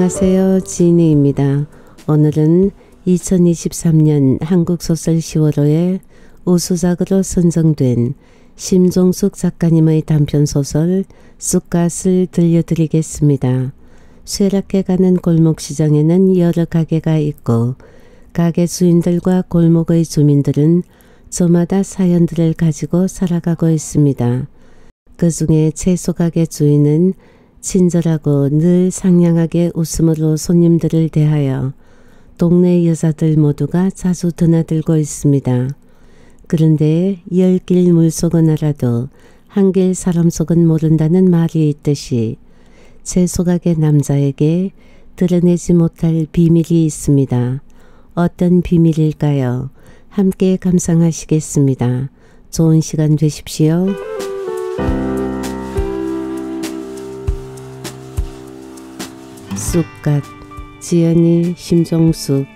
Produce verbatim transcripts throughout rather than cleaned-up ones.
안녕하세요. 지니입니다. 오늘은 이천이십삼 년 한국소설 시월호에 우수작으로 선정된 심종숙 작가님의 단편소설 쑥갓을 들려드리겠습니다. 쇠락해 가는 골목시장에는 여러 가게가 있고 가게 주인들과 골목의 주민들은 저마다 사연들을 가지고 살아가고 있습니다. 그 중에 채소가게 주인은 친절하고 늘 상냥하게 웃음으로 손님들을 대하여 동네 여자들 모두가 자주 드나들고 있습니다. 그런데 열 길 물속은 알아도 한 길 사람 속은 모른다는 말이 있듯이 채소가게 남자에게 드러내지 못할 비밀이 있습니다. 어떤 비밀일까요? 함께 감상하시겠습니다. 좋은 시간 되십시오. 쑥갓, 지연이 심종숙.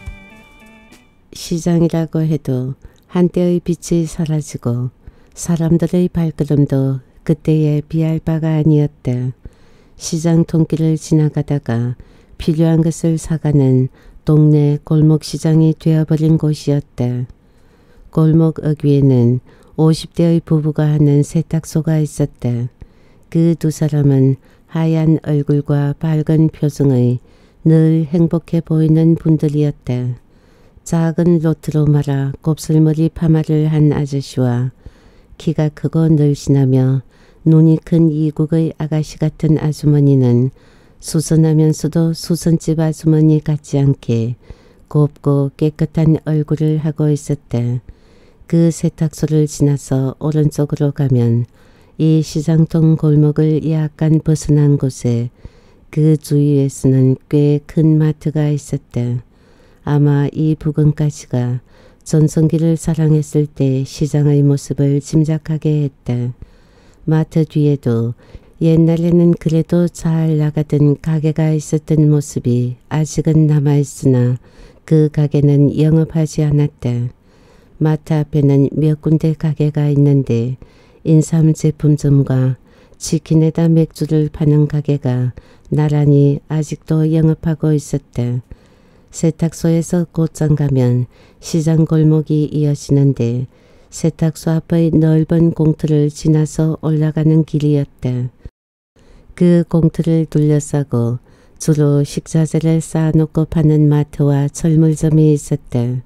시장이라고 해도 한때의 빛이 사라지고 사람들의 발걸음도 그때에 비할 바가 아니었다. 시장 통길을 지나가다가 필요한 것을 사가는 동네 골목시장이 되어버린 곳이었다. 골목 어귀에는 오십 대의 부부가 하는 세탁소가 있었다. 그 두 사람은 하얀 얼굴과 밝은 표정의 늘 행복해 보이는 분들이었다. 작은 로트로 말아 곱슬머리 파마를 한 아저씨와 키가 크고 늘씬하며 눈이 큰 이국의 아가씨 같은 아주머니는 수선하면서도 수선집 아주머니 같지 않게 곱고 깨끗한 얼굴을 하고 있었다. 그 세탁소를 지나서 오른쪽으로 가면 이 시장통 골목을 약간 벗어난 곳에 그 주위에서는 꽤 큰 마트가 있었다. 아마 이 부근까지가 전성기를 사랑했을 때 시장의 모습을 짐작하게 했다. 마트 뒤에도 옛날에는 그래도 잘 나가던 가게가 있었던 모습이 아직은 남아있으나 그 가게는 영업하지 않았다. 마트 앞에는 몇 군데 가게가 있는데 인삼 제품점과 치킨에다 맥주를 파는 가게가 나란히 아직도 영업하고 있었다. 세탁소에서 곧장 가면 시장 골목이 이어지는데 세탁소 앞의 넓은 공터를 지나서 올라가는 길이었다. 그 공터를 둘러싸고 주로 식자재를 쌓아놓고 파는 마트와 철물점이 있었다.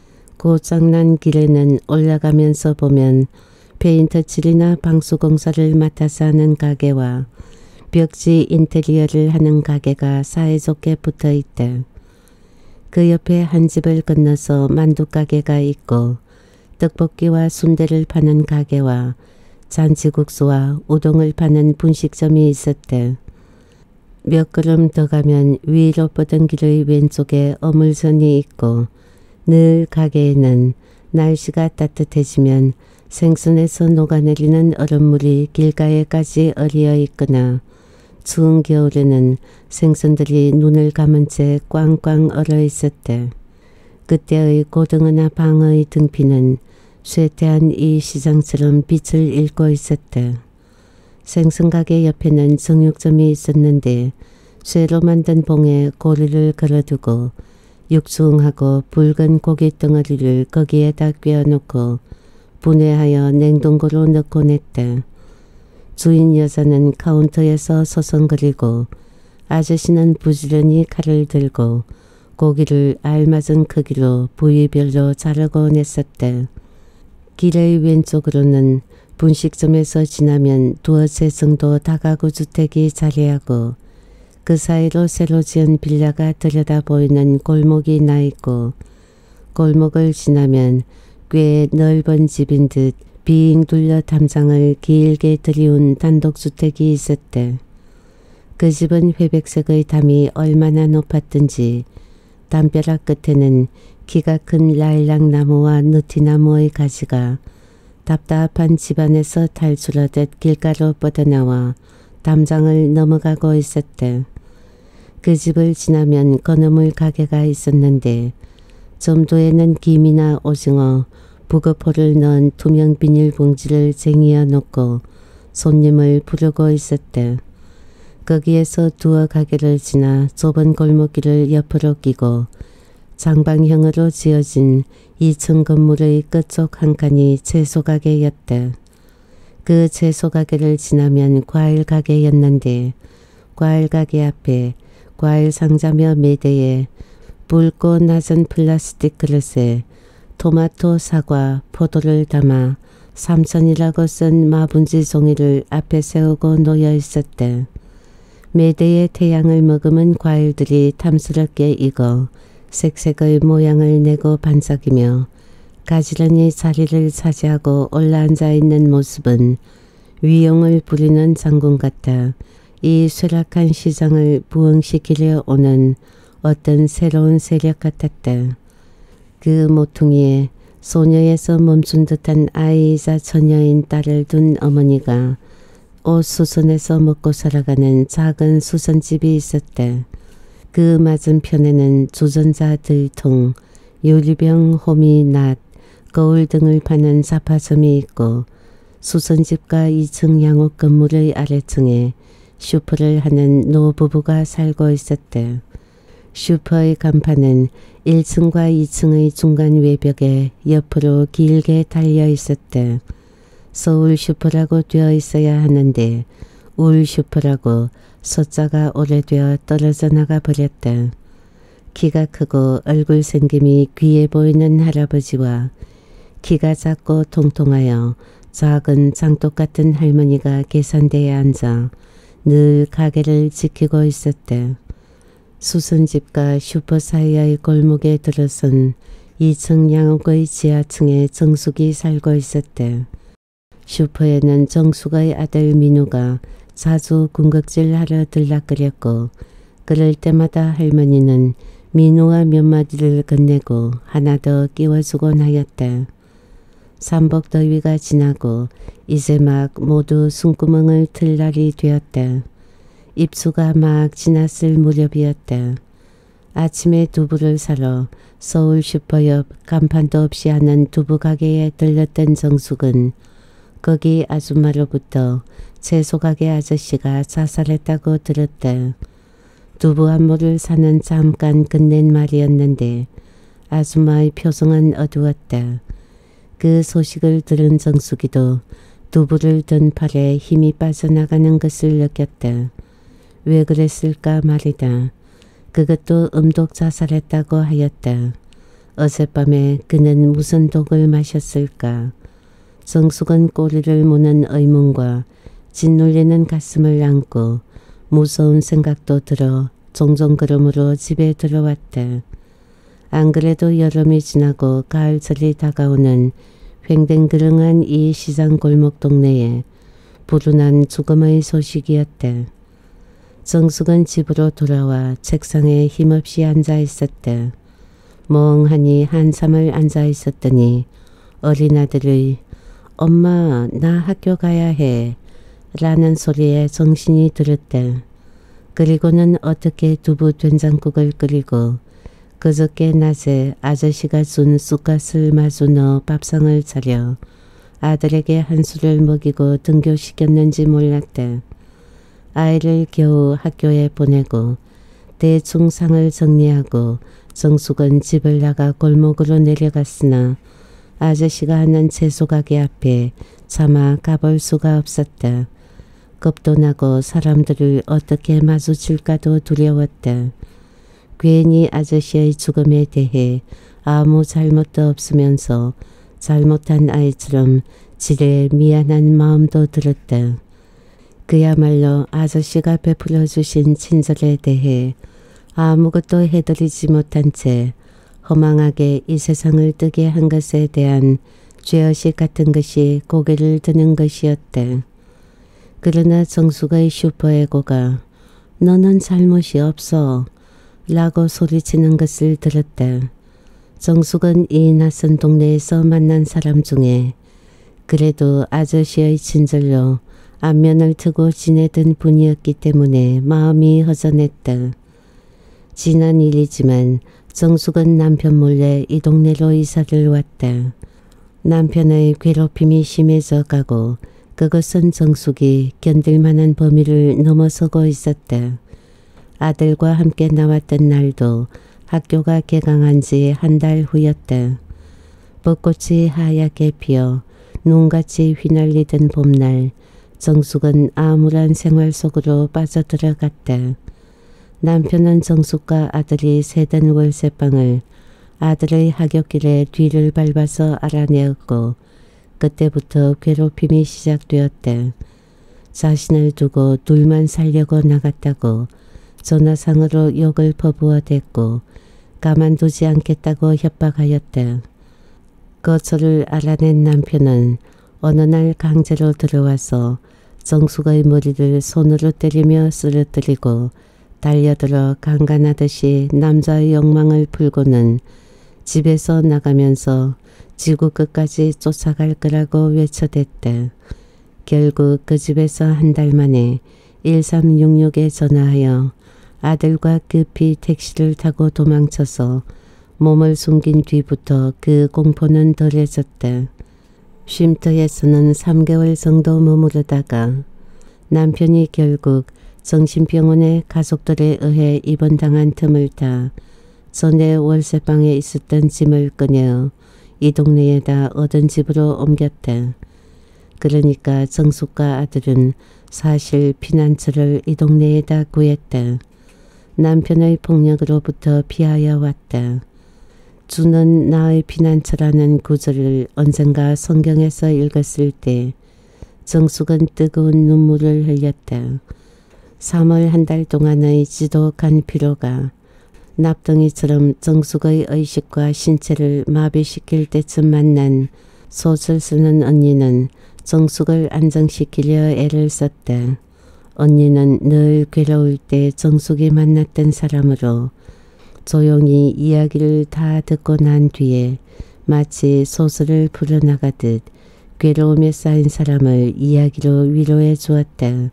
고장난 길에는 올라가면서 보면 페인트 칠이나 방수공사를 맡아서 하는 가게와 벽지 인테리어를 하는 가게가 사이좋게 붙어 있다. 그 옆에 한 집을 건너서 만두가게가 있고 떡볶이와 순대를 파는 가게와 잔치국수와 우동을 파는 분식점이 있었다. 몇 걸음 더 가면 위로 뻗은 길의 왼쪽에 어물선이 있고 늘 가게에는 날씨가 따뜻해지면 생선에서 녹아내리는 얼음물이 길가에까지 얼려 있거나 추운 겨울에는 생선들이 눈을 감은 채 꽝꽝 얼어 있었다. 그때의 고등어나 방어의 등피는 쇠퇴한 이 시장처럼 빛을 잃고 있었다. 생선가게 옆에는 정육점이 있었는데 쇠로 만든 봉에 고리를 걸어두고 육중하고 붉은 고기 덩어리를 거기에다 꿰어놓고 분해하여 냉동고로 넣고 냈다. 주인 여자는 카운터에서 서성거리고 아저씨는 부지런히 칼을 들고 고기를 알맞은 크기로 부위별로 자르고 냈었다. 길의 왼쪽으로는 분식점에서 지나면 두어째 정도 다가구 주택이 자리하고 그 사이로 새로 지은 빌라가 들여다 보이는 골목이 나있고 골목을 지나면 꽤 넓은 집인 듯 빙 둘러 담장을 길게 들이운 단독주택이 있었다. 그 집은 회백색의 담이 얼마나 높았던지 담벼락 끝에는 키가 큰 라일락나무와 느티나무의 가지가 답답한 집안에서 탈출하듯 길가로 뻗어나와 담장을 넘어가고 있었다. 그 집을 지나면 건어물 가게가 있었는데 점도에는 김이나 오징어, 북어포를 넣은 투명 비닐봉지를 쟁이어 놓고 손님을 부르고 있었다. 거기에서 두어 가게를 지나 좁은 골목길을 옆으로 끼고 장방형으로 지어진 이 층 건물의 끝쪽 한 칸이 채소가게였다. 그 채소가게를 지나면 과일가게였는데 과일가게 앞에 과일 상자며 매대에 붉고 낮은 플라스틱 그릇에 토마토, 사과, 포도를 담아 삼천이라고 쓴 마분지 종이를 앞에 세우고 놓여 있었다. 매대에 태양을 머금은 과일들이 탐스럽게 익어 색색의 모양을 내고 반짝이며 가지런히 자리를 차지하고 올라앉아 있는 모습은 위용을 부리는 장군 같아 이 쇠락한 시장을 부흥시키려 오는 어떤 새로운 세력 같았다. 그 모퉁이에 소녀에서 멈춘 듯한 아이이자 처녀인 딸을 둔 어머니가 옷 수선해서 먹고 살아가는 작은 수선집이 있었다. 그 맞은편에는 주전자 들통, 유리병, 호미, 낫, 거울 등을 파는 잡화점이 있고 수선집과 이 층 양옥 건물의 아래층에 슈퍼를 하는 노부부가 살고 있었다. 슈퍼의 간판은 일 층과 이 층의 중간 외벽에 옆으로 길게 달려 있었다. 서울 슈퍼라고 되어 있어야 하는데 울 슈퍼라고 숫자가 오래되어 떨어져 나가 버렸다. 키가 크고 얼굴 생김이 귀해 보이는 할아버지와 키가 작고 통통하여 작은 장독 같은 할머니가 계산대에 앉아 늘 가게를 지키고 있었다. 수선집과 슈퍼 사이의 골목에 들어선 이 층 양옥의 지하층에 정숙이 살고 있었다. 슈퍼에는 정숙의 아들 민우가 자주 군것질하러 들락거렸고 그럴 때마다 할머니는 민우와 몇 마디를 건네고 하나 더 끼워주곤 하였다. 삼복더위가 지나고 이제 막 모두 숨구멍을 틀 날이 되었다. 입수가 막 지났을 무렵이었다. 아침에 두부를 사러 서울 슈퍼 옆 간판도 없이 하는 두부 가게에 들렀던 정숙은 거기 아줌마로부터 채소가게 아저씨가 자살했다고 들었다. 두부 한 모를 사는 잠깐 끝낸 말이었는데 아줌마의 표정은 어두웠다. 그 소식을 들은 정숙이도 두부를 든 팔에 힘이 빠져나가는 것을 느꼈다. 왜 그랬을까 말이다. 그것도 음독 자살했다고 하였다. 어젯밤에 그는 무슨 독을 마셨을까. 정숙은 꼬리를 무는 의문과 짓눌리는 가슴을 안고 무서운 생각도 들어 종종 걸음으로 집에 들어왔다. 안 그래도 여름이 지나고 가을철이 다가오는 횡댕그릉한 이 시장 골목 동네에 불운한 죽음의 소식이었다. 정숙은 집으로 돌아와 책상에 힘없이 앉아 있었다. 멍하니 한참을 앉아 있었더니 어린 아들의 엄마 나 학교 가야 해 라는 소리에 정신이 들었다. 그리고는 어떻게 두부 된장국을 끓이고 그저께 낮에 아저씨가 준 쑥갓을 마주 넣어 밥상을 차려 아들에게 한술을 먹이고 등교시켰는지 몰랐다. 아이를 겨우 학교에 보내고 대충 상을 정리하고 정숙은 집을 나가 골목으로 내려갔으나 아저씨가 하는 채소가게 앞에 차마 가볼 수가 없었다. 겁도 나고 사람들을 어떻게 마주칠까도 두려웠다. 괜히 아저씨의 죽음에 대해 아무 잘못도 없으면서 잘못한 아이처럼 지레 미안한 마음도 들었다. 그야말로 아저씨가 베풀어 주신 친절에 대해 아무것도 해드리지 못한 채 허망하게 이 세상을 뜨게 한 것에 대한 죄의식 같은 것이 고개를 드는 것이었다. 그러나 정숙의 슈퍼에고가 너는 잘못이 없어 라고 소리치는 것을 들었다. 정숙은 이 낯선 동네에서 만난 사람 중에 그래도 아저씨의 친절로 안면을 트고 지내던 분이었기 때문에 마음이 허전했다. 지난 일이지만 정숙은 남편 몰래 이 동네로 이사를 왔다. 남편의 괴롭힘이 심해져 가고 그것은 정숙이 견딜만한 범위를 넘어서고 있었다. 아들과 함께 나왔던 날도 학교가 개강한 지 한 달 후였다. 벚꽃이 하얗게 피어 눈같이 휘날리던 봄날 정숙은 암울한 생활 속으로 빠져들어갔다. 남편은 정숙과 아들이 세던 월세방을 아들의 하굣길에 뒤를 밟아서 알아내었고 그때부터 괴롭힘이 시작되었다. 자신을 두고 둘만 살려고 나갔다고 전화상으로 욕을 퍼부어댔고 가만두지 않겠다고 협박하였다. 거처를 알아낸 남편은 어느 날 강제로 들어와서 정숙의 머리를 손으로 때리며 쓰러뜨리고 달려들어 강간하듯이 남자의 욕망을 풀고는 집에서 나가면서 지구 끝까지 쫓아갈 거라고 외쳐댔다. 결국 그 집에서 한 달 만에 일삼육육에 전화하여 아들과 급히 택시를 타고 도망쳐서 몸을 숨긴 뒤부터 그 공포는 덜해졌다. 쉼터에서는 삼 개월 정도 머무르다가 남편이 결국 정신병원에 가족들에 의해 입원당한 틈을 타 전에 월세방에 있었던 짐을 꺼내어 이 동네에다 얻은 집으로 옮겼다. 그러니까 정숙과 아들은 사실 피난처를 이 동네에다 구했다. 남편의 폭력으로부터 피하여 왔다. 주는 나의 피난처라는 구절을 언젠가 성경에서 읽었을 때 정숙은 뜨거운 눈물을 흘렸다. 삼월 한 달 동안의 지독한 피로가 납덩이처럼 정숙의 의식과 신체를 마비시킬 때쯤 만난 소설 쓰는 언니는 정숙을 안정시키려 애를 썼다. 언니는 늘 괴로울 때 정숙이 만났던 사람으로 조용히 이야기를 다 듣고 난 뒤에 마치 소설을 풀어나가듯 괴로움에 쌓인 사람을 이야기로 위로해 주었다.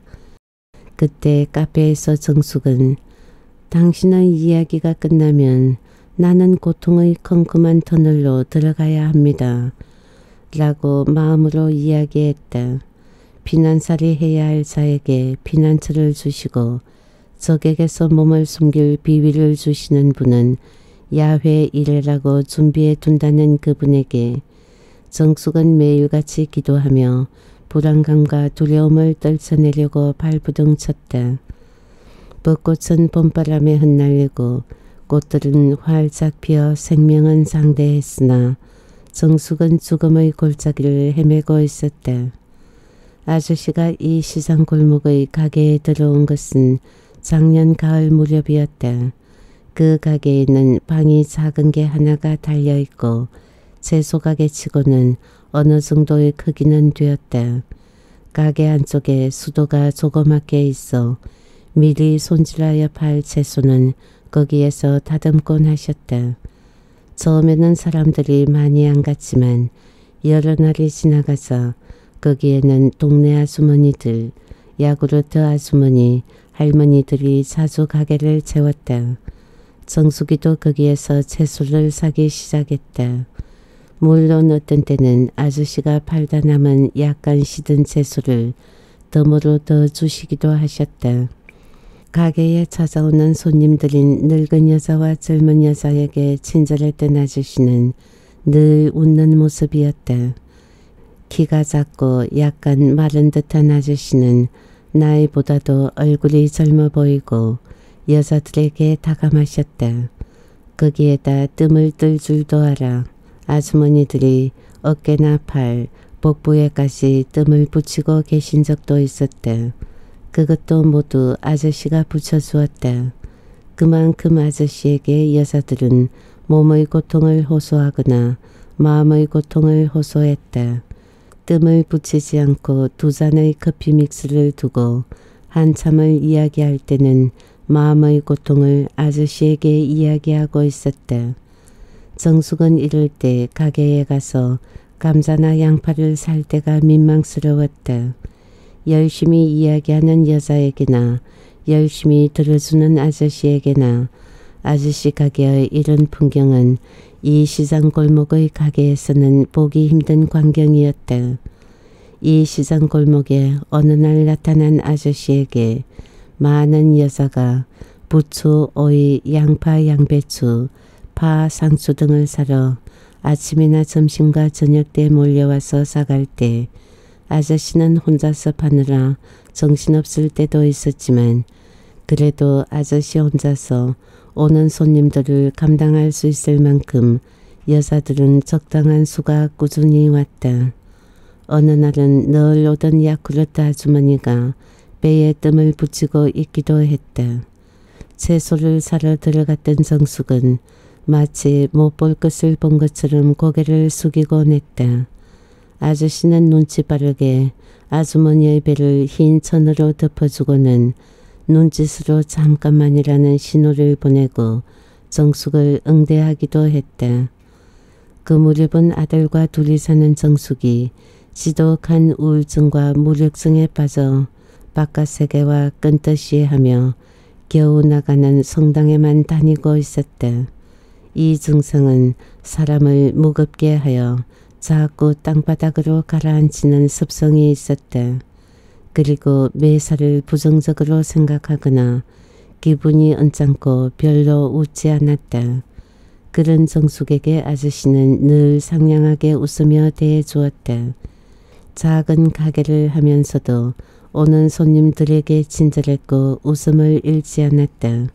그때 카페에서 정숙은 당신의 이야기가 끝나면 나는 고통의 컴컴한 터널로 들어가야 합니다. 라고 마음으로 이야기했다. 피난살이 해야 할 자에게 피난처를 주시고 적에게서 몸을 숨길 비위를 주시는 분은 야훼 이레라고 준비해 둔다는 그분에게 정숙은 매일같이 기도하며 불안감과 두려움을 떨쳐내려고 발부둥 쳤다. 벚꽃은 봄바람에 흩날리고 꽃들은 활짝 피어 생명은 상대했으나 정숙은 죽음의 골짜기를 헤매고 있었다. 아저씨가 이 시장 골목의 가게에 들어온 것은 작년 가을 무렵이었다. 그 가게에는 방이 작은 게 하나가 달려있고 채소 가게치고는 어느 정도의 크기는 되었다. 가게 안쪽에 수도가 조그맣게 있어 미리 손질하여 팔 채소는 거기에서 다듬곤 하셨다. 처음에는 사람들이 많이 안 갔지만 여러 날이 지나가서 거기에는 동네 아주머니들, 야구르트 아주머니, 할머니들이 자주 가게를 채웠다. 정숙이도 거기에서 채소를 사기 시작했다. 물론 어떤 때는 아저씨가 팔다 남은 약간 시든 채소를 덤으로 더 주시기도 하셨다. 가게에 찾아오는 손님들인 늙은 여자와 젊은 여자에게 친절했던 아저씨는 늘 웃는 모습이었다. 키가 작고 약간 마른 듯한 아저씨는 나이보다도 얼굴이 젊어 보이고 여자들에게 다감하셨다. 거기에다 뜸을 뜰 줄도 알아 아주머니들이 어깨나 팔, 복부에까지 뜸을 붙이고 계신 적도 있었다. 그것도 모두 아저씨가 붙여주었다. 그만큼 아저씨에게 여자들은 몸의 고통을 호소하거나 마음의 고통을 호소했다. 뜸을 붙이지 않고 두 잔의 커피 믹스를 두고 한참을 이야기할 때는 마음의 고통을 아저씨에게 이야기하고 있었다. 정숙은 이럴 때 가게에 가서 감자나 양파를 살 때가 민망스러웠다. 열심히 이야기하는 여자에게나 열심히 들어주는 아저씨에게나 아저씨 가게의 이런 풍경은 이 시장 골목의 가게에서는 보기 힘든 광경이었다. 이 시장 골목에 어느 날 나타난 아저씨에게 많은 여자가 부추, 오이, 양파, 양배추, 파, 상추 등을 사러 아침이나 점심과 저녁 때 몰려와서 사갈 때 아저씨는 혼자서 파느라 정신없을 때도 있었지만 그래도 아저씨 혼자서 오는 손님들을 감당할 수 있을 만큼 여자들은 적당한 수가 꾸준히 왔다. 어느 날은 늘 오던 야쿠르트 아주머니가 배에 뜸을 붙이고 있기도 했다. 채소를 사러 들어갔던 정숙은 마치 못 볼 것을 본 것처럼 고개를 숙이곤 했다. 아저씨는 눈치 빠르게 아주머니의 배를 흰 천으로 덮어주고는 눈짓으로 잠깐만이라는 신호를 보내고 정숙을 응대하기도 했다. 그 무렵은 아들과 둘이 사는 정숙이 지독한 우울증과 무력증에 빠져 바깥 세계와 끈떠시하며 겨우 나가는 성당에만 다니고 있었다. 이 증상은 사람을 무겁게 하여 자꾸 땅바닥으로 가라앉히는 습성이 있었다. 그리고 매사를 부정적으로 생각하거나 기분이 언짢고 별로 웃지 않았다. 그런 정숙에게 아저씨는 늘 상냥하게 웃으며 대해주었다. 작은 가게를 하면서도 오는 손님들에게 친절했고 웃음을 잃지 않았다.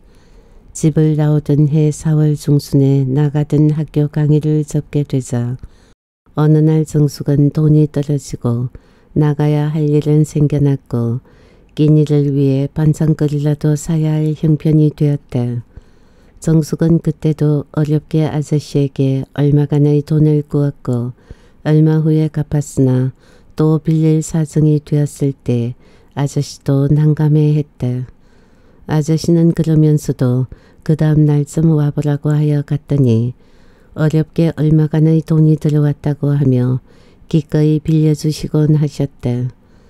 집을 나오던 해 사월 중순에 나가던 학교 강의를 접게 되자 어느 날 정숙은 돈이 떨어지고 나가야 할 일은 생겨났고 끼니를 위해 반찬거리라도 사야 할 형편이 되었다. 정숙은 그때도 어렵게 아저씨에게 얼마간의 돈을 꾸었고 얼마 후에 갚았으나 또 빌릴 사정이 되었을 때 아저씨도 난감해했다. 아저씨는 그러면서도 그 다음 날쯤 와보라고 하여 갔더니 어렵게 얼마간의 돈이 들어왔다고 하며 기꺼이 빌려주시곤 하셨다.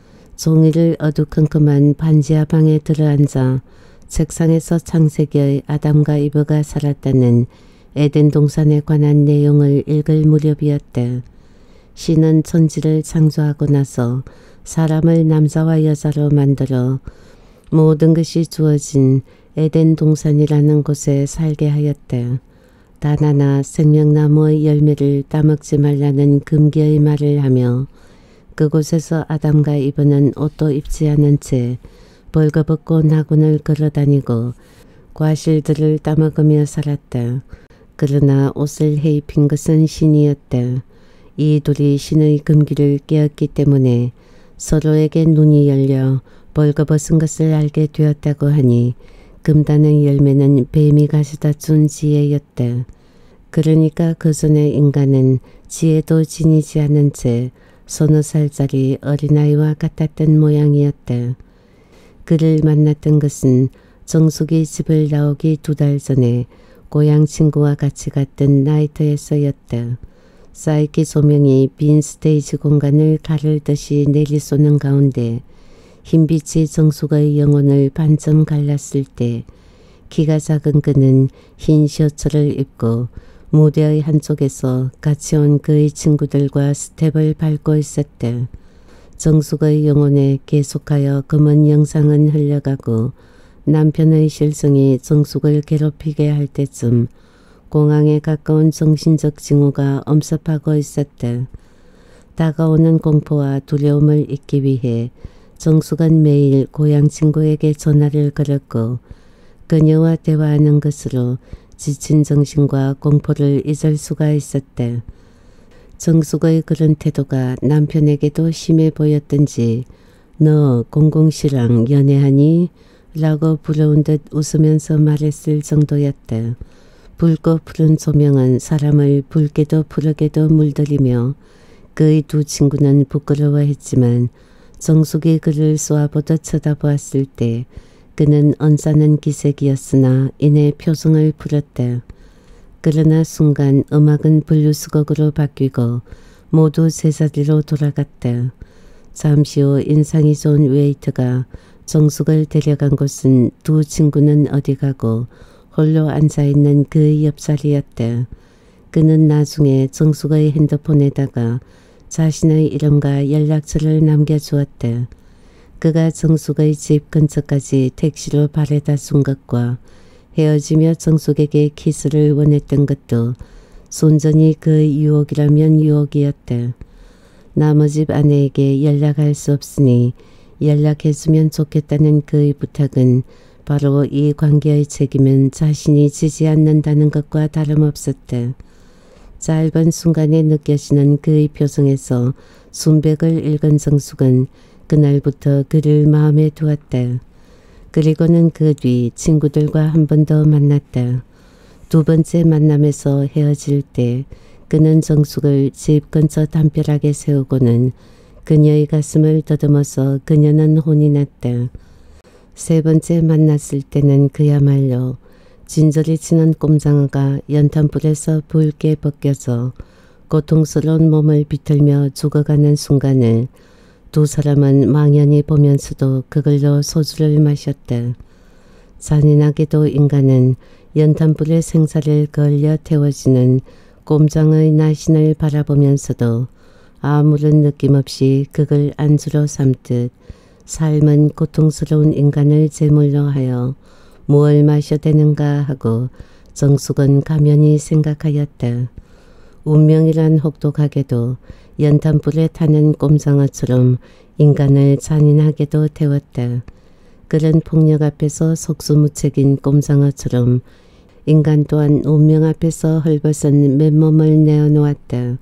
종이를 어두컴컴한 반지하 방에 들어앉아 책상에서 창세기의 아담과 이브가 살았다는 에덴 동산에 관한 내용을 읽을 무렵이었다. 신은 천지를 창조하고 나서 사람을 남자와 여자로 만들어 모든 것이 주어진 에덴 동산이라는 곳에 살게 하였다. 단 하나 생명나무의 열매를 따먹지 말라는 금기의 말을 하며 그곳에서 아담과 이브는 옷도 입지 않은 채 벌거벗고 나군을 걸어다니고 과실들을 따먹으며 살았다. 그러나 옷을 해입힌 것은 신이었다. 이 둘이 신의 금기를 깨었기 때문에 서로에게 눈이 열려 벌거벗은 것을 알게 되었다고 하니 금단의 열매는 뱀이 가져다 준 지혜였다. 그러니까 그 전에 인간은 지혜도 지니지 않은 채 서너 살짜리 어린아이와 같았던 모양이었다. 그를 만났던 것은 정숙이 집을 나오기 두 달 전에 고향 친구와 같이 갔던 나이트에서였다. 사이키 조명이 빈 스테이지 공간을 가르듯이 내리쏘는 가운데 흰빛이 정숙의 영혼을 반쯤 갈랐을 때 키가 작은 그는 흰 셔츠를 입고 무대의 한쪽에서 같이 온 그의 친구들과 스텝을 밟고 있었다. 정숙의 영혼에 계속하여 검은 영상은 흘러가고 남편의 실성이 정숙을 괴롭히게 할 때쯤 공황에 가까운 정신적 징후가 엄습하고 있었다. 다가오는 공포와 두려움을 잊기 위해 정숙은 매일 고향 친구에게 전화를 걸었고 그녀와 대화하는 것으로 지친 정신과 공포를 잊을 수가 있었다. 정숙의 그런 태도가 남편에게도 심해 보였던지 너 공공씨랑 연애하니? 라고 부러운 듯 웃으면서 말했을 정도였다. 붉고 푸른 조명은 사람을 붉게도 푸르게도 물들이며 그의 두 친구는 부끄러워했지만 정숙이 그를 쏘아보듯 쳐다보았을 때 그는 언짢은 기색이었으나 이내 표정을 풀었다. 그러나 순간 음악은 블루스곡으로 바뀌고 모두 제자리로 돌아갔다. 잠시 후 인상이 좋은 웨이터가 정숙을 데려간 곳은 두 친구는 어디 가고 홀로 앉아있는 그의 옆자리였다. 그는 나중에 정숙의 핸드폰에다가 자신의 이름과 연락처를 남겨주었다. 그가 정숙의 집 근처까지 택시로 바래다 쏜 것과 헤어지며 정숙에게 키스를 원했던 것도 순전히 그 유혹이라면 유혹이었다. 남의 아내에게 연락할 수 없으니 연락해주면 좋겠다는 그의 부탁은 바로 이 관계의 책임은 자신이 지지 않는다는 것과 다름없었다. 짧은 순간에 느껴지는 그의 표정에서 순백을 읽은 정숙은 그날부터 그를 마음에 두었다. 그리고는 그 뒤 친구들과 한 번 더 만났다. 두 번째 만남에서 헤어질 때 그는 정숙을 집 근처 담벼락에 세우고는 그녀의 가슴을 더듬어서 그녀는 혼이 났다. 세 번째 만났을 때는 그야말로 진저리 치는 꼼장어가 연탄불에서 붉게 벗겨져 고통스러운 몸을 비틀며 죽어가는 순간을 두 사람은 망연히 보면서도 그걸로 소주를 마셨다. 잔인하게도 인간은 연탄불의 생사를 걸려 태워지는 꼼장의 나신을 바라보면서도 아무런 느낌 없이 그걸 안주로 삼듯 삶은 고통스러운 인간을 제물로 하여 무얼 마셔대는가 하고 정숙은 가면히 생각하였다. 운명이란 혹독하게도 연탄불에 타는 꼼장어처럼 인간을 잔인하게도 태웠다. 그런 폭력 앞에서 속수무책인 꼼장어처럼 인간 또한 운명 앞에서 헐벗은 맨몸을 내어놓았다.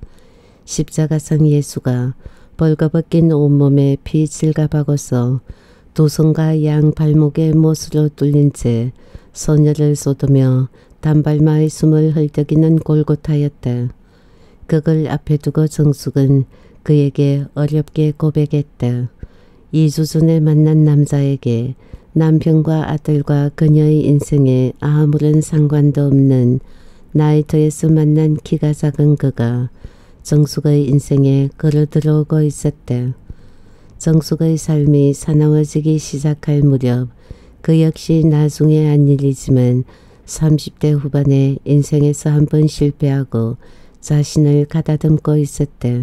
십자가상 예수가 벌거벗긴 온몸에 피 질갑하고서 두 손과 양 발목에 못으로 뚫린 채 소녀를 쏟으며 단발마의 숨을 헐떡이는 골고타였다. 그걸 앞에 두고 정숙은 그에게 어렵게 고백했다. 이 주 전에 만난 남자에게 남편과 아들과 그녀의 인생에 아무런 상관도 없는 나이터에서 만난 키가 작은 그가 정숙의 인생에 걸어들어오고 있었다. 정숙의 삶이 사나워지기 시작할 무렵 그 역시 나중에 한 일이지만 삼십 대 후반에 인생에서 한 번 실패하고 자신을 가다듬고 있었다.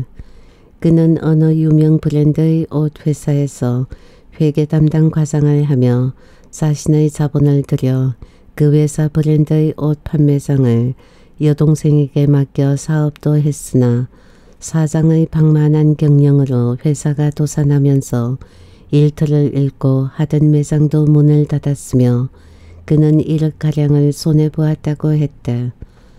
그는 어느 유명 브랜드의 옷 회사에서 회계 담당 과장을 하며 자신의 자본을 들여 그 회사 브랜드의 옷 판매장을 여동생에게 맡겨 사업도 했으나 사장의 방만한 경영으로 회사가 도산하면서 일터를 잃고 하던 매장도 문을 닫았으며 그는 일억가량을 손해보았다고 했다.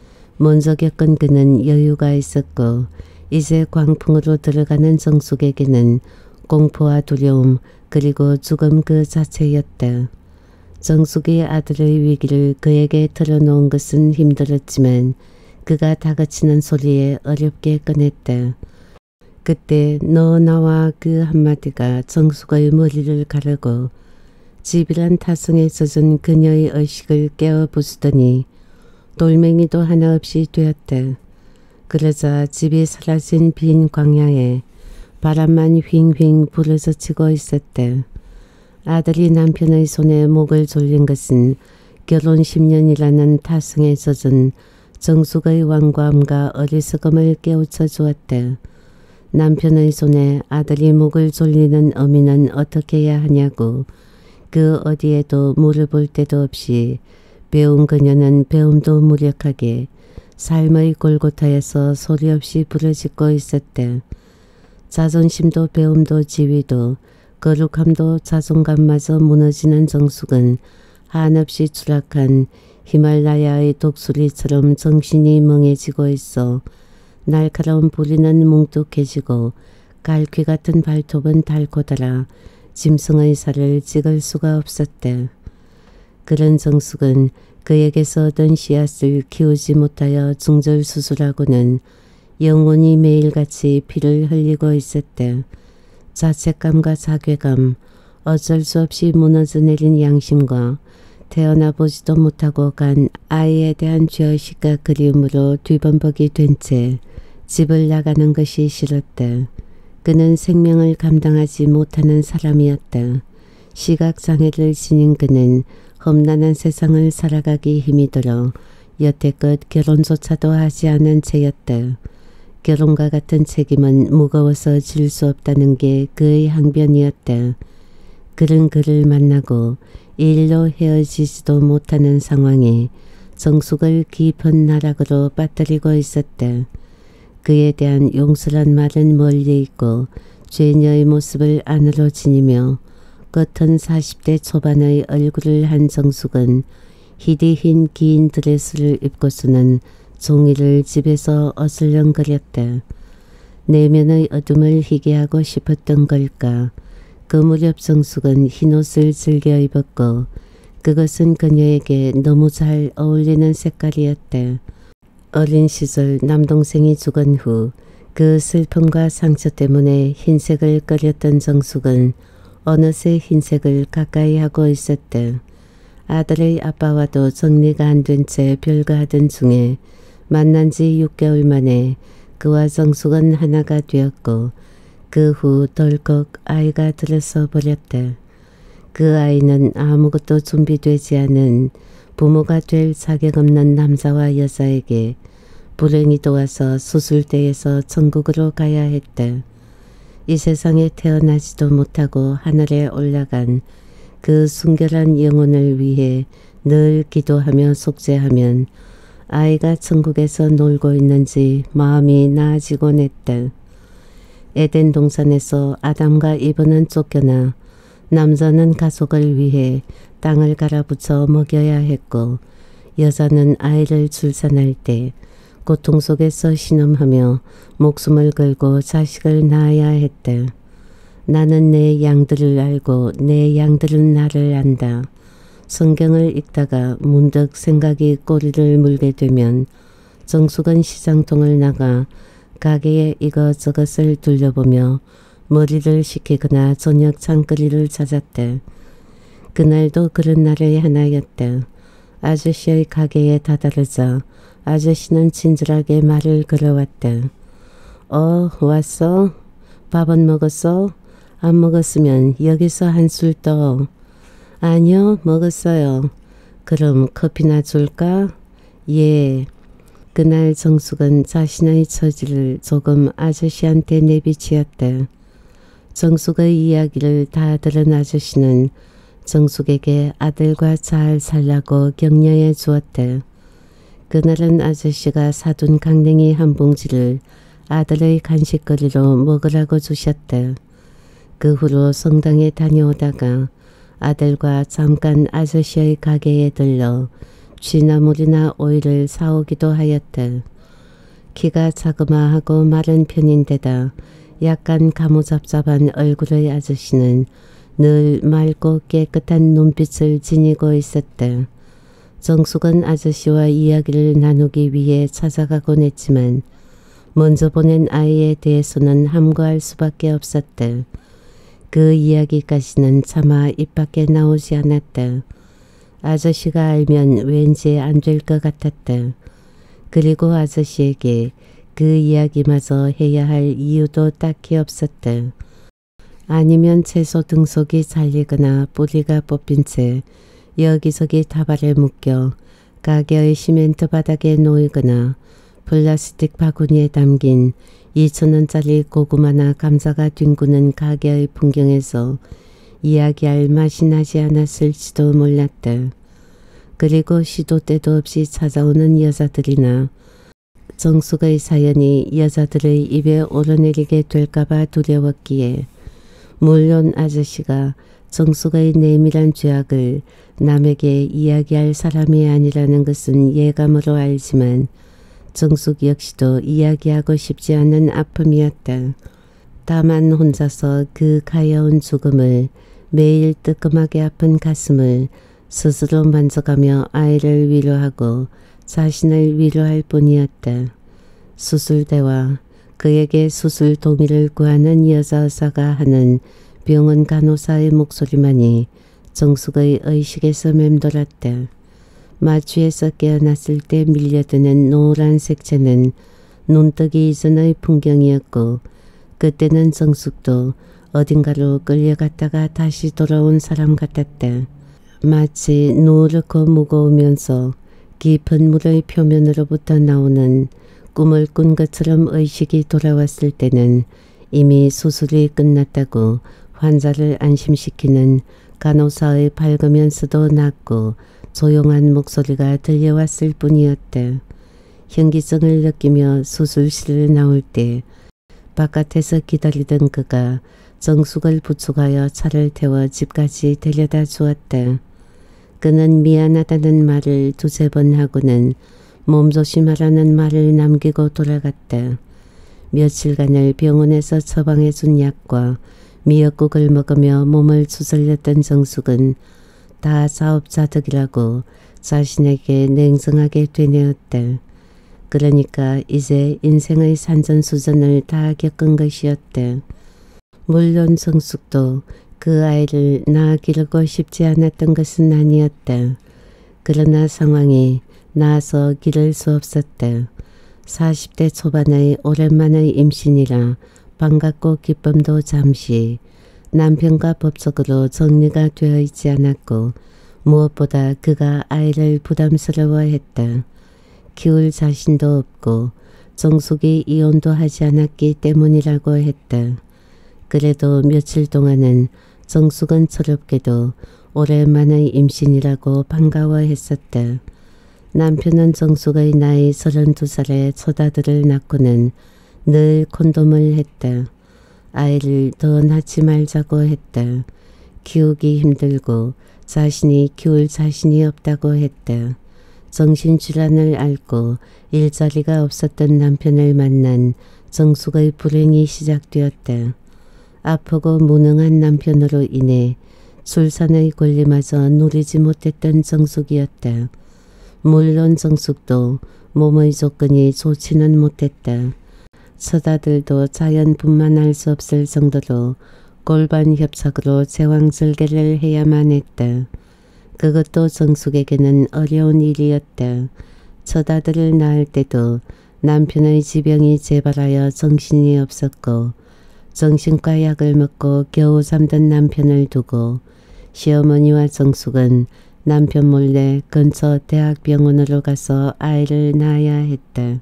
먼저 겪은 그는 여유가 있었고 이제 광풍으로 들어가는 정숙에게는 공포와 두려움 그리고 죽음 그 자체였다. 정숙이 아들의 위기를 그에게 털어놓은 것은 힘들었지만 그가 다그치는 소리에 어렵게 꺼냈다. 그때 너 나와 그 한마디가 정숙의 머리를 가르고 집이란 타성에 젖은 그녀의 의식을 깨어 부수더니 돌멩이도 하나 없이 되었다. 그러자 집이 사라진 빈 광야에 바람만 휑휑 부르짖히고 있었다. 아들이 남편의 손에 목을 졸린 것은 결혼 십 년이라는 타성에 젖은 정숙의 완고함과 어리석음을 깨우쳐 주었다. 남편의 손에 아들이 목을 졸리는 어미는 어떻게 해야 하냐고 그 어디에도 물어볼 데도 없이 배운 그녀는 배움도 무력하게 삶의 골고타에서 소리 없이 부르짖고 있었다. 자존심도 배움도 지위도 거룩함도 자존감마저 무너지는 정숙은 한없이 추락한 히말라야의 독수리처럼 정신이 멍해지고 있어 날카로운 부리는 뭉뚝해지고 갈퀴 같은 발톱은 닳고 닳아 짐승의 살을 찍을 수가 없었다. 그런 정숙은 그에게서 얻은 씨앗을 키우지 못하여 중절수술하고는 영원히 매일같이 피를 흘리고 있었다. 자책감과 자괴감, 어쩔 수 없이 무너져 내린 양심과 태어나 보지도 못하고 간 아이에 대한 죄의식과 그리움으로 뒤범벅이 된 채 집을 나가는 것이 싫었다. 그는 생명을 감당하지 못하는 사람이었다. 시각장애를 지닌 그는 험난한 세상을 살아가기 힘이 들어 여태껏 결혼조차도 하지 않은 채였다. 결혼과 같은 책임은 무거워서 질 수 없다는 게 그의 항변이었다. 그는 그를 만나고 일로 헤어지지도 못하는 상황에 정숙을 깊은 나락으로 빠뜨리고 있었다. 그에 대한 용서란 말은 멀리 있고 죄녀의 모습을 안으로 지니며 겉은 사십 대 초반의 얼굴을 한 정숙은 희디 흰 긴 드레스를 입고서는 종이를 집에서 어슬렁거렸다. 내면의 어둠을 희게 하고 싶었던 걸까. 그 무렵 정숙은 흰옷을 즐겨 입었고 그것은 그녀에게 너무 잘 어울리는 색깔이었다. 어린 시절 남동생이 죽은 후 그 슬픔과 상처 때문에 흰색을 꺼렸던 정숙은 어느새 흰색을 가까이 하고 있었다. 아들의 아빠와도 정리가 안 된 채 별거하던 중에 만난 지 육 개월 만에 그와 정숙은 하나가 되었고 그 후 덜컥 아이가 들어서 버렸다. 그 아이는 아무것도 준비되지 않은 부모가 될 자격 없는 남자와 여자에게 불행이 도와서 수술대에서 천국으로 가야 했다. 이 세상에 태어나지도 못하고 하늘에 올라간 그 순결한 영혼을 위해 늘 기도하며 속죄하면 아이가 천국에서 놀고 있는지 마음이 나아지곤 했다. 에덴 동산에서 아담과 이브는 쫓겨나 남자는 가족을 위해 땅을 갈아붙여 먹여야 했고 여자는 아이를 출산할 때 고통 속에서 신음하며 목숨을 걸고 자식을 낳아야 했다. 나는 내 양들을 알고 내 양들은 나를 안다. 성경을 읽다가 문득 생각이 꼬리를 물게 되면 정숙은 시장통을 나가 가게에 이것저것을 둘러보며 머리를 식히거나 저녁 장거리를 찾았다. 그날도 그런 날의 하나였다. 아저씨의 가게에 다다르자 아저씨는 친절하게 말을 걸어왔다. 어, 왔어? 밥은 먹었어? 안 먹었으면 여기서 한술 떠. 아니요, 먹었어요. 그럼 커피나 줄까? 예. 그날 정숙은 자신의 처지를 조금 아저씨한테 내비치었다. 정숙의 이야기를 다 들은 아저씨는 정숙에게 아들과 잘 살라고 격려해 주었다. 그날은 아저씨가 사둔 강냉이 한 봉지를 아들의 간식거리로 먹으라고 주셨다. 그 후로 성당에 다녀오다가 아들과 잠깐 아저씨의 가게에 들러 쥐나물이나 오이를 사오기도 하였다. 키가 자그마하고 마른 편인데다 약간 가무잡잡한 얼굴의 아저씨는 늘 맑고 깨끗한 눈빛을 지니고 있었다. 정숙은 아저씨와 이야기를 나누기 위해 찾아가곤 했지만 먼저 보낸 아이에 대해서는 함구할 수밖에 없었다. 그 이야기까지는 차마 입 밖에 나오지 않았다. 아저씨가 알면 왠지 안 될 것 같았다. 그리고 아저씨에게 그 이야기마저 해야 할 이유도 딱히 없었다. 아니면 채소 등속이 잘리거나 뿌리가 뽑힌 채 여기저기 다발에 묶여 가게의 시멘트 바닥에 놓이거나 플라스틱 바구니에 담긴 이천 원짜리 고구마나 감자가 뒹구는 가게의 풍경에서 이야기할 맛이 나지 않았을지도 몰랐다. 그리고 시도 때도 없이 찾아오는 여자들이나 정숙의 사연이 여자들의 입에 오르내리게 될까봐 두려웠기에 물론 아저씨가 정숙의 내밀한 죄악을 남에게 이야기할 사람이 아니라는 것은 예감으로 알지만 정숙 역시도 이야기하고 싶지 않은 아픔이었다. 다만 혼자서 그 가여운 죽음을 매일 뜨끔하게 아픈 가슴을 스스로 만져가며 아이를 위로하고 자신을 위로할 뿐이었다. 수술대와 그에게 수술 동의를 구하는 여자 의사가 하는 병원 간호사의 목소리만이 정숙의 의식에서 맴돌았다. 마취에서 깨어났을 때 밀려드는 노란 색채는 눈뜨기 이전의 풍경이었고 그때는 정숙도 어딘가로 끌려갔다가 다시 돌아온 사람 같았다. 마치 누렇고 무거우면서 깊은 물의 표면으로부터 나오는 꿈을 꾼 것처럼 의식이 돌아왔을 때는 이미 수술이 끝났다고 환자를 안심시키는 간호사의 밝으면서도 낮고 조용한 목소리가 들려왔을 뿐이었다. 현기증을 느끼며 수술실을 나올 때 바깥에서 기다리던 그가 정숙을 부축하여 차를 태워 집까지 데려다 주었다. 그는 미안하다는 말을 두세 번 하고는 몸조심하라는 말을 남기고 돌아갔다. 며칠간을 병원에서 처방해준 약과 미역국을 먹으며 몸을 추스렸던 정숙은 다 사업자득이라고 자신에게 냉정하게 되뇌었다. 그러니까 이제 인생의 산전수전을 다 겪은 것이었다. 물론 정숙도 그 아이를 낳아 기르고 싶지 않았던 것은 아니었다. 그러나 상황이 낳아서 기를 수 없었다. 사십 대 초반의 오랜만의 임신이라 반갑고 기쁨도 잠시 남편과 법적으로 정리가 되어 있지 않았고 무엇보다 그가 아이를 부담스러워했다. 키울 자신도 없고 정숙이 이혼도 하지 않았기 때문이라고 했다. 그래도 며칠 동안은 정숙은 철없게도 오랜만의 임신이라고 반가워했었다. 남편은 정숙의 나이 서른두 살에 첫아들을 낳고는 늘 콘돔을 했다. 아이를 더 낳지 말자고 했다. 키우기 힘들고 자신이 키울 자신이 없다고 했다. 정신질환을 앓고 일자리가 없었던 남편을 만난 정숙의 불행이 시작되었다. 아프고 무능한 남편으로 인해 출산의 권리마저 누리지 못했던 정숙이었다. 물론 정숙도 몸의 조건이 좋지는 못했다. 첫아들도 자연분만할 수 없을 정도로 골반 협착으로 제왕절개를 해야만 했다. 그것도 정숙에게는 어려운 일이었다. 첫아들을 낳을 때도 남편의 지병이 재발하여 정신이 없었고 정신과 약을 먹고 겨우 잠든 남편을 두고 시어머니와 정숙은 남편 몰래 근처 대학병원으로 가서 아이를 낳아야 했다.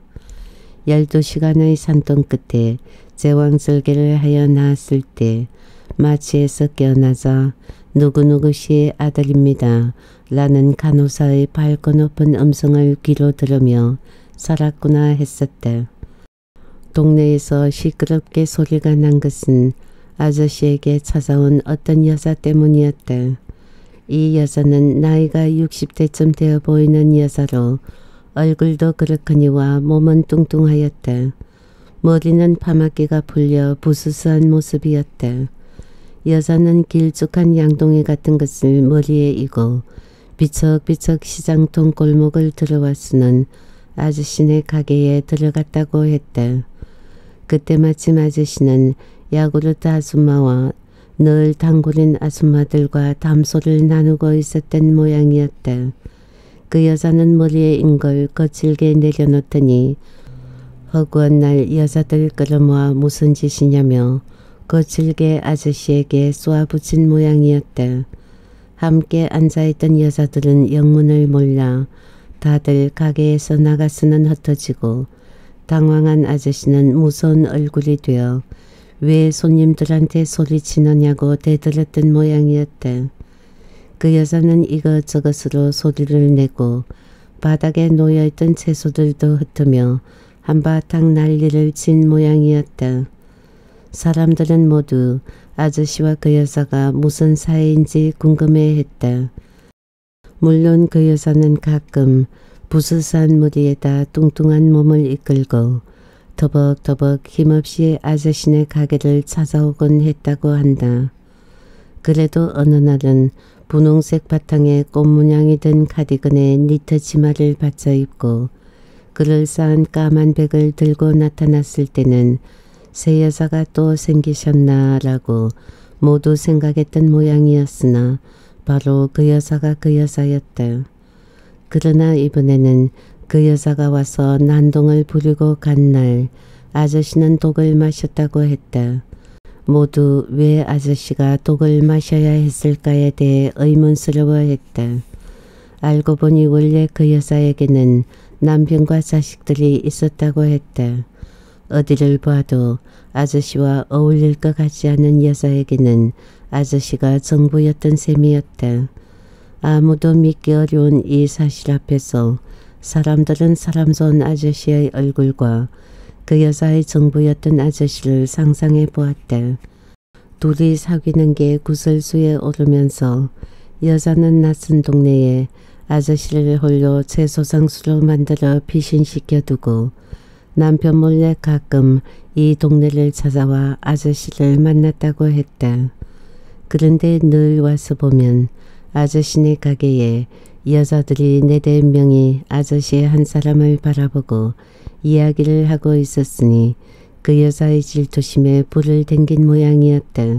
열두 시간의 산동 끝에 제왕절개를 하여 낳았을 때 마취에서 깨어나자 누구누구 씨의 아들입니다. 라는 간호사의 밝고 높은 음성을 귀로 들으며 살았구나 했었다. 동네에서 시끄럽게 소리가 난 것은 아저씨에게 찾아온 어떤 여자 때문이었다. 이 여자는 나이가 육십 대쯤 되어 보이는 여자로 얼굴도 그렇거니와 몸은 뚱뚱하였다. 머리는 파마기가 풀려 부스스한 모습이었다. 여자는 길쭉한 양동이 같은 것을 머리에 이고 비척비척 시장통 골목을 들어왔으는 아저씨네 가게에 들어갔다고 했다. 그때 마침 아저씨는 야구르트 아줌마와 늘 단골인 아줌마들과 담소를 나누고 있었던 모양이었다. 그 여자는 머리에 인 걸 거칠게 내려놓더니 허구한 날 여자들 끌어모아 무슨 짓이냐며 거칠게 아저씨에게 쏘아붙인 모양이었다. 함께 앉아있던 여자들은 영문을 몰라 다들 가게에서 나가서는 흩어지고 당황한 아저씨는 무서운 얼굴이 되어 왜 손님들한테 소리치느냐고 대들었던 모양이었다. 그 여자는 이것저것으로 소리를 내고 바닥에 놓여있던 채소들도 흩으며 한바탕 난리를 친 모양이었다. 사람들은 모두 아저씨와 그 여자가 무슨 사이인지 궁금해했다. 물론 그 여자는 가끔 부스스한 머리에다 뚱뚱한 몸을 이끌고 터벅터벅 힘없이 아저씨네 가게를 찾아오곤 했다고 한다. 그래도 어느 날은 분홍색 바탕에 꽃문양이 든 카디건에 니트 치마를 받쳐 입고 그럴싸한 까만 백을 들고 나타났을 때는 새 여자가 또 생기셨나 라고 모두 생각했던 모양이었으나 바로 그 여자가 그 여자였다. 그러나 이번에는 그 여자가 와서 난동을 부리고 간 날 아저씨는 독을 마셨다고 했다. 모두 왜 아저씨가 독을 마셔야 했을까에 대해 의문스러워했다. 알고 보니 원래 그 여자에게는 남편과 자식들이 있었다고 했다. 어디를 봐도 아저씨와 어울릴 것 같지 않은 여자에게는 아저씨가 전부였던 셈이었다. 아무도 믿기 어려운 이 사실 앞에서 사람들은 사람 좋은 아저씨의 얼굴과 그 여자의 정부였던 아저씨를 상상해 보았다. 둘이 사귀는 게 구설수에 오르면서 여자는 낯선 동네에 아저씨를 홀로 채소장수로 만들어 피신시켜두고 남편 몰래 가끔 이 동네를 찾아와 아저씨를 만났다고 했다. 그런데 늘 와서 보면 아저씨네 가게에 여자들이 네댓 명이 아저씨 한 사람을 바라보고 이야기를 하고 있었으니 그 여자의 질투심에 불을 댕긴 모양이었다.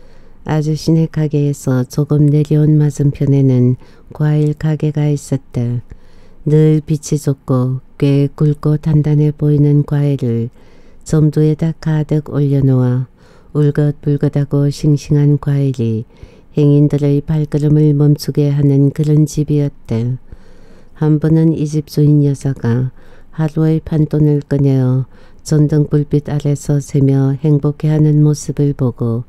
아저씨네 가게에서 조금 내려온 맞은편에는 과일 가게가 있었다. 늘 빛이 좋고 꽤 굵고 단단해 보이는 과일을 점도에다 가득 올려놓아 울긋불긋하고 싱싱한 과일이 행인들의 발걸음을 멈추게 하는 그런 집이었다. 한 번은 이 집 주인 여자가 하루의 판돈을 꺼내어 전등불빛 아래서 세며 행복해하는 모습을 보고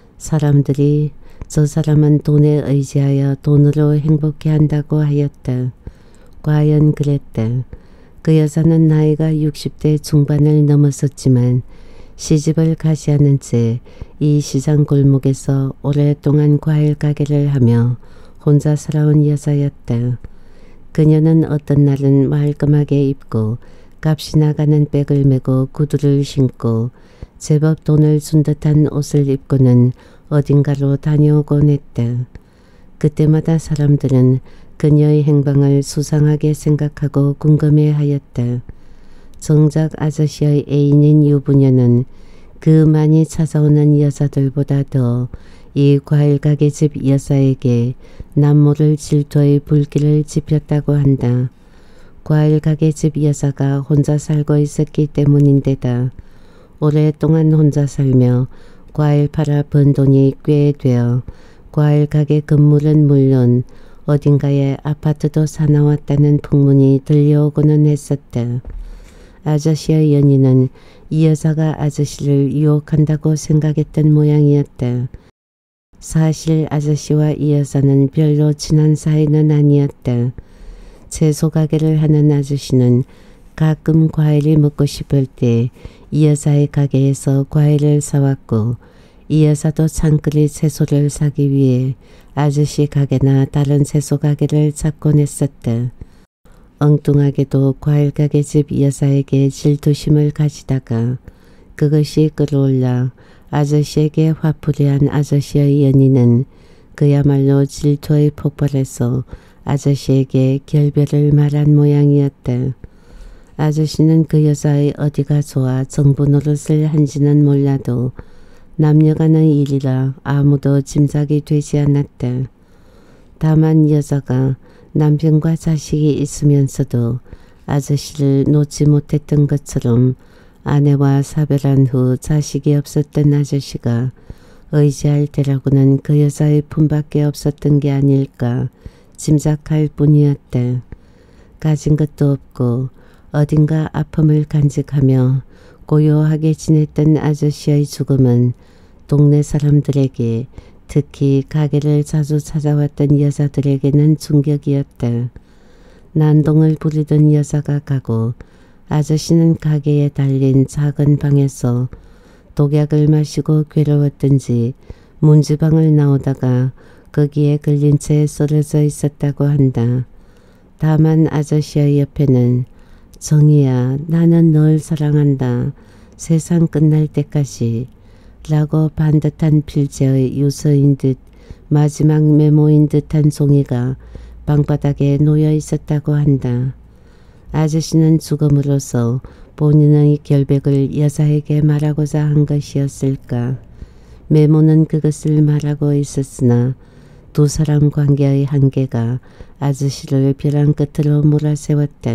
사람들이 저 사람은 돈에 의지하여 돈으로 행복해한다고 하였다. 과연 그랬다. 그 여자는 나이가 육십 대 중반을 넘었었지만 시집을 가지 않은 채 이 시장 골목에서 오랫동안 과일 가게를 하며 혼자 살아온 여자였다. 그녀는 어떤 날은 말끔하게 입고 값이 나가는 백을 메고 구두를 신고 제법 돈을 준 듯한 옷을 입고는 어딘가로 다녀오곤 했다. 그때마다 사람들은 그녀의 행방을 수상하게 생각하고 궁금해하였다. 정작 아저씨의 애인인 유부녀는 그 많이 찾아오는 여자들보다 더 이 과일가게집 여사에게 남모를 질투의 불길을 지폈다고 한다. 과일가게집 여사가 혼자 살고 있었기 때문인데다 오랫동안 혼자 살며 과일 팔아 번 돈이 꽤 되어 과일가게 건물은 물론 어딘가에 아파트도 사나웠다는 풍문이 들려오고는 했었다. 아저씨의 연인은 이 여자가 아저씨를 유혹한다고 생각했던 모양이었다. 사실 아저씨와 이 여자는 별로 친한 사이는 아니었다. 채소 가게를 하는 아저씨는 가끔 과일이 먹고 싶을 때 이 여자의 가게에서 과일을 사왔고 이 여자도 창거리 채소를 사기 위해 아저씨 가게나 다른 채소 가게를 찾곤 했었다. 엉뚱하게도 과일가게집 여자에게 질투심을 가지다가 그것이 끌어올라 아저씨에게 화풀이한 아저씨의 연인은 그야말로 질투의 폭발해서 아저씨에게 결별을 말한 모양이었다. 아저씨는 그 여자의 어디가 좋아 정부 노릇을 한지는 몰라도 남녀간의 일이라 아무도 짐작이 되지 않았다. 다만 여자가 남편과 자식이 있으면서도 아저씨를 놓지 못했던 것처럼 아내와 사별한 후 자식이 없었던 아저씨가 의지할 때라고는 그 여자의 품밖에 없었던 게 아닐까 짐작할 뿐이었다. 가진 것도 없고 어딘가 아픔을 간직하며 고요하게 지냈던 아저씨의 죽음은 동네 사람들에게 특히 가게를 자주 찾아왔던 여자들에게는 충격이었다. 난동을 부리던 여자가 가고 아저씨는 가게에 달린 작은 방에서 독약을 마시고 괴로웠던지 문지방을 나오다가 거기에 걸린 채 쓰러져 있었다고 한다. 다만 아저씨의 옆에는 정희야, 나는 널 사랑한다. 세상 끝날 때까지 라고 반듯한 필체의 유서인 듯 마지막 메모인 듯한 종이가 방바닥에 놓여 있었다고 한다. 아저씨는 죽음으로써 본인의 결백을 여자에게 말하고자 한 것이었을까. 메모는 그것을 말하고 있었으나 두 사람 관계의 한계가 아저씨를 벼랑 끝으로 몰아세웠다.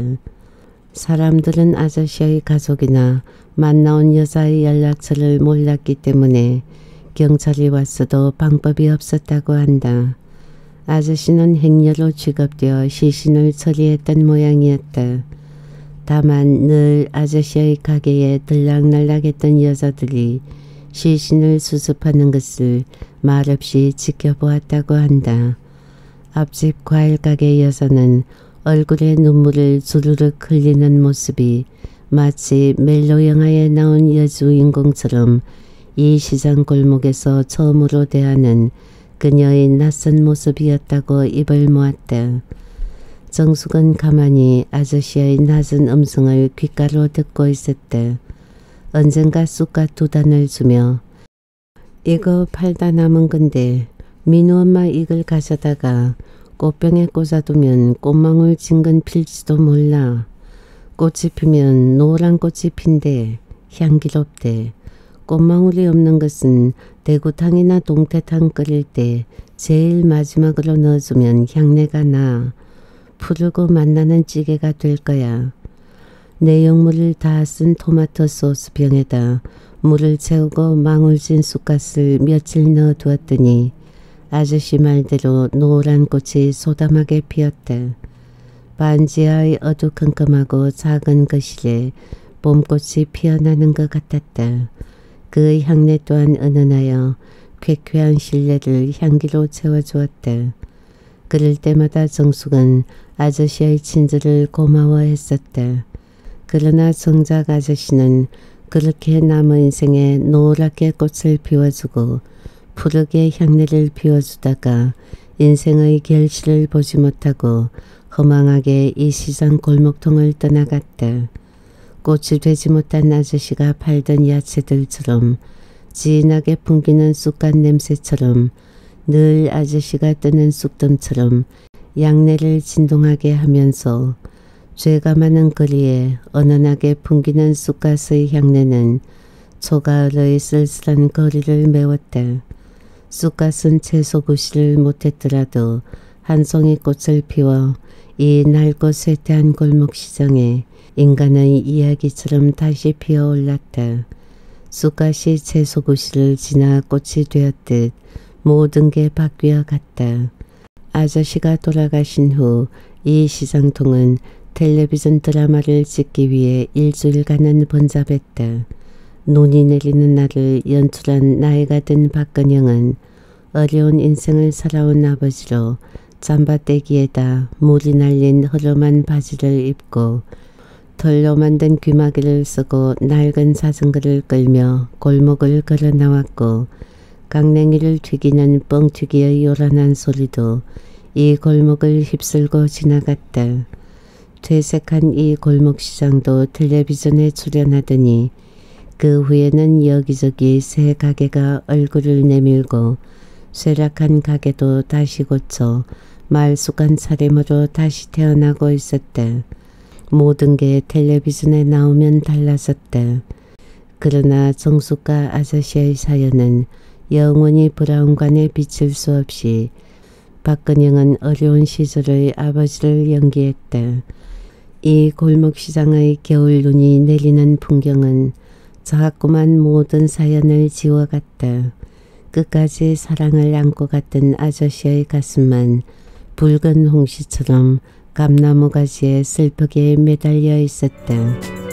사람들은 아저씨의 가족이나 만나온 여자의 연락처를 몰랐기 때문에 경찰이 왔어도 방법이 없었다고 한다. 아저씨는 행여로 취급되어 시신을 처리했던 모양이었다. 다만 늘 아저씨의 가게에 들락날락했던 여자들이 시신을 수습하는 것을 말없이 지켜보았다고 한다. 앞집 과일가게 여자는 얼굴에 눈물을 주르륵 흘리는 모습이 마치 멜로 영화에 나온 여주인공처럼 이 시장 골목에서 처음으로 대하는 그녀의 낯선 모습이었다고 입을 모았다. 정숙은 가만히 아저씨의 낮은 음성을 귓가로 듣고 있었다. 언젠가 쑥갓 두 단을 주며 이거 팔다 남은 건데 민우 엄마 이걸 가져다가 꽃병에 꽂아두면 꽃망울 진근 필지도 몰라. 꽃이 피면 노란 꽃이 핀대. 향기롭대. 꽃망울이 없는 것은 대구탕이나 동태탕 끓일 때 제일 마지막으로 넣어주면 향내가 나. 푸르고 맛나는 찌개가 될 거야. 내용물을 다 쓴 토마토 소스 병에다 물을 채우고 망울진 쑥갓을 며칠 넣어두었더니 아저씨 말대로 노란 꽃이 소담하게 피었다. 반지하의 어두컴컴하고 작은 거실에 봄꽃이 피어나는 것 같았다. 그 향내 또한 은은하여 쾌쾌한 실내를 향기로 채워주었다. 그럴 때마다 정숙은 아저씨의 친절을 고마워했었다. 그러나 정작 아저씨는 그렇게 남의 인생에 노랗게 꽃을 피워주고 푸르게 향내를 피워주다가 인생의 결실을 보지 못하고 허망하게 이 시장 골목통을 떠나갔다. 꽃이 되지 못한 아저씨가 팔던 야채들처럼 진하게 풍기는 쑥갓 냄새처럼 늘 아저씨가 뜨는 쑥덤처럼 양내를 진동하게 하면서 죄가 많은 거리에 은은하게 풍기는 쑥갓의 향내는 초가을의 쓸쓸한 거리를 메웠다. 쑥갓은 채소 구실을 못했더라도 한 송이 꽃을 피워 이 낡고 쇠퇴한 골목시장에 인간의 이야기처럼 다시 피어올랐다. 쑥갓이 채소 구실을 지나 꽃이 되었듯 모든 게 바뀌어 갔다. 아저씨가 돌아가신 후 이 시장통은 텔레비전 드라마를 찍기 위해 일주일간은 번잡했다. 눈이 내리는 날을 연출한 나이가 든 박근영은 어려운 인생을 살아온 아버지로 잠바떼기에다 물이 날린 허름한 바지를 입고 털로 만든 귀마개를 쓰고 낡은 자전거를 끌며 골목을 걸어 나왔고 강냉이를 튀기는 뻥튀기의 요란한 소리도 이 골목을 휩쓸고 지나갔다. 퇴색한 이 골목시장도 텔레비전에 출연하더니 그 후에는 여기저기 새 가게가 얼굴을 내밀고 쇠락한 가게도 다시 고쳐 말쑥한 차림으로 다시 태어나고 있었다. 모든 게 텔레비전에 나오면 달라졌다. 그러나 정숙과 아저씨의 사연은 영원히 브라운관에 비칠 수 없이 박근영은 어려운 시절의 아버지를 연기했다. 이 골목시장의 겨울 눈이 내리는 풍경은 자꾸만 모든 사연을 지워갔다. 끝까지 사랑을 안고 갔던 아저씨의 가슴만 붉은 홍시처럼 감나무 가지에 슬프게 매달려 있었다.